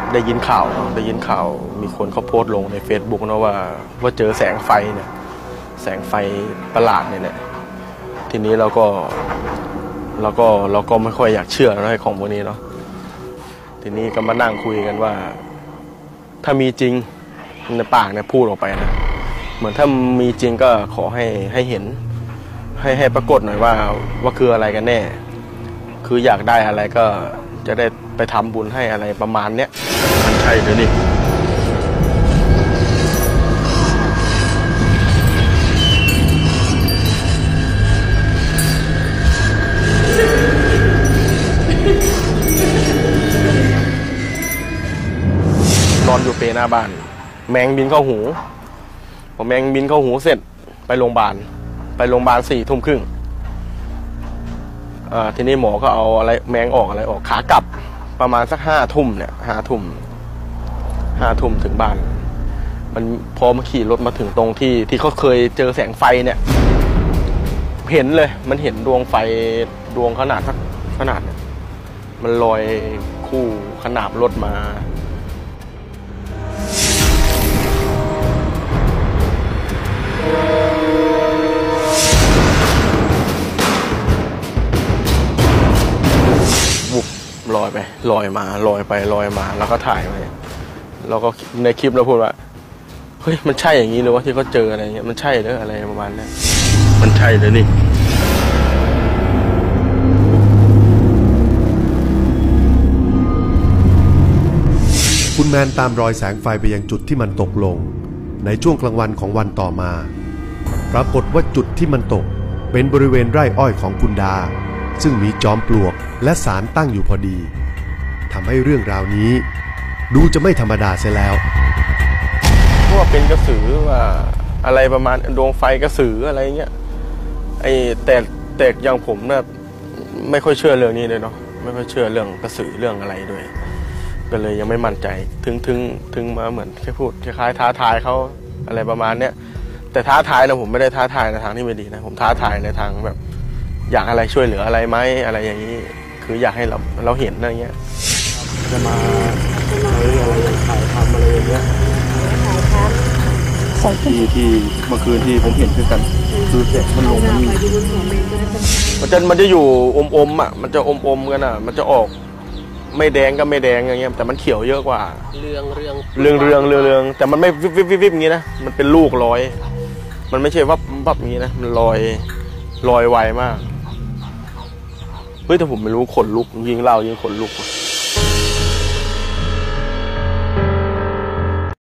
ได้ยินข่าวมีคนเขาโพสต์ลงใน Facebook นะว่าเจอแสงไฟเนี่ยแสงไฟประหลาดเนี่ยทีนี้เราก็ไม่ค่อยอยากเชื่อในของพวกนี้เนาะทีนี้ก็มานั่งคุยกันว่าถ้ามีจริงในปากเนี่ยพูดออกไปนะเหมือนถ้ามีจริงก็ขอให้เห็นให้ปรากฏหน่อยว่าคืออะไรกันแน่คืออยากได้อะไรก็จะได้ไปทำบุญให้อะไรประมาณเนี้ยมันใช่หรือนี่นอนอยู่เปรย์หน้าบ้านแมงบินเข้าหูพอแมงบินเข้าหูเสร็จไปโรงพยาบาล4 ทุ่มครึ่งทีนี้หมอก็เอาอะไรแมงออกขากลับประมาณสัก5 ทุ่มเนี่ย5 ทุ่มถึงบ้านมันพอมาขี่รถมาถึงตรงที่เขาเคยเจอแสงไฟเนี่ยเห็นเลยมันเห็นดวงไฟดวงขนาดเนี่ยมันลอยคู่ขนาบรถมาบุบลอยมาแล้วก็ถ่ายไว้แล้วก็ในคลิปเราพูดว่าเฮ้ยมันใช่อย่างนี้หรือว่าที่เขาเจออะไรเงี้ยมันใช่หรืออะไรประมาณนี้มันใช่เลยนี่คุณแมนตามรอยแสงไฟไปยังจุดที่มันตกลงในช่วงกลางวันของวันต่อมาปรากฏว่าจุดที่มันตกเป็นบริเวณไร่อ้อยของคุณดาซึ่งมีจอมปลวกและศาลตั้งอยู่พอดีทำให้เรื่องราวนี้ดูจะไม่ธรรมดาเสียแล้วว่าเป็นกระสือว่าอะไรประมาณดวงไฟกระสืออะไรเงี้ยแต่อย่างผมเนี่ยไม่ค่อยเชื่อเรื่องนี้เลยเนาะไม่ค่อยเชื่อเรื่องกระสือเรื่องอะไรด้วยก็เลยยังไม่มั่นใจถึงมาเหมือนแค่พูดคล้ายๆท้าทายเขาอะไรประมาณเนี้ยแต่ท้าทายนะผมไม่ได้ท้าทายในทางที่ไม่ดีนะผมท้าทายในทางแบบอยากอะไรช่วยเหลืออะไรไหมอะไรอย่างนี้คืออยากให้เราเห็นอะไรเงี้ยจะมาอะไรถ่ายทำอะไรอย่างเงี้ยที่เมื่อคืนที่ผมเห็นคือกันคือเสร็จมันลงมันจะอยู่อมอ่ะมันจะอมกันอ่ะมันจะออกไม่แดงก็ไม่แดงอย่างเงี้ยแต่มันเขียวเยอะกว่าเรืองแต่มันไม่วิบอย่างงี้นะมันเป็นลูกลอยมันไม่ใช่วับอย่างงี้นะมันลอยไวมากเฮ้ยแต่ผมไม่รู้ขนลุกยิงเล่ายิงขนลุก